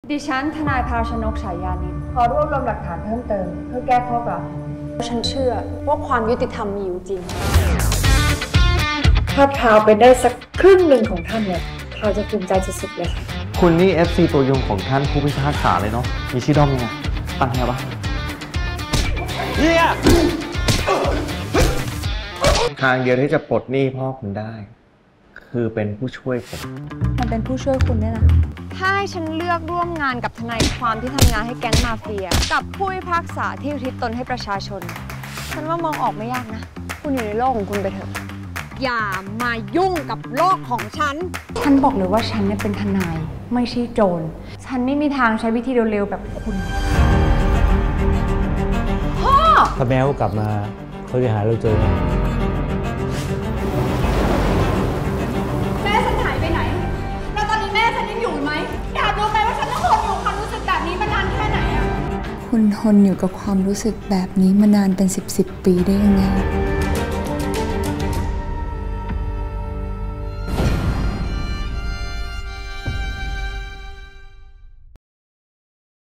ดิฉันทนายภาชนกฉายานินขอรวบรวมหลักฐานเพิ่มเติมเพื่อแก้ข้อกล่าวหาฉันเชื่อว่าความยุติธรรมมีอยู่จริงถ้าพาวไปได้สักครึ่งหนึ่งของท่านเนี่ยพาวจะภูมิใจสุดๆเลยค่ะคุณนี่ FC ตัวยงของท่านผู้พิพากษาเลยเนาะมีชื่อด้อมยังไงตั้งไงวะเฮียทางเดียวที่จะปลดหนี้พ่อคุณได้คือเป็นผู้ช่วยผมมันเป็นผู้ช่วยคุณได้นะถ้าให้ฉันเลือกร่วมงานกับทนายความที่ทำงานให้แก๊งมาเฟียกับผู้พิพากษาที่อุทิศตนให้ประชาชนฉันว่ามองออกไม่ยากนะคุณอยู่ในโลกของคุณไปเถอะอย่ามายุ่งกับโลกของฉันฉันบอกเลยว่าฉันเนี่ยเป็นทนายไม่ใช่โจรฉันไม่มีทางใช้วิธีเร็วๆแบบคุณพ่อถ้าแมวกลับมาเขาจะหาเราเจอแม่ฉันหายไปไหนแล้วตอนนี้แม่ฉันยังอยู่ไหมอยากรู้ไหมว่าฉันต้องทนอยู่ความรู้สึกแบบนี้มานานแค่ไหนอะคุณทนอยู่กับความรู้สึกแบบนี้มานานเป็น10 ปีได้ยังไง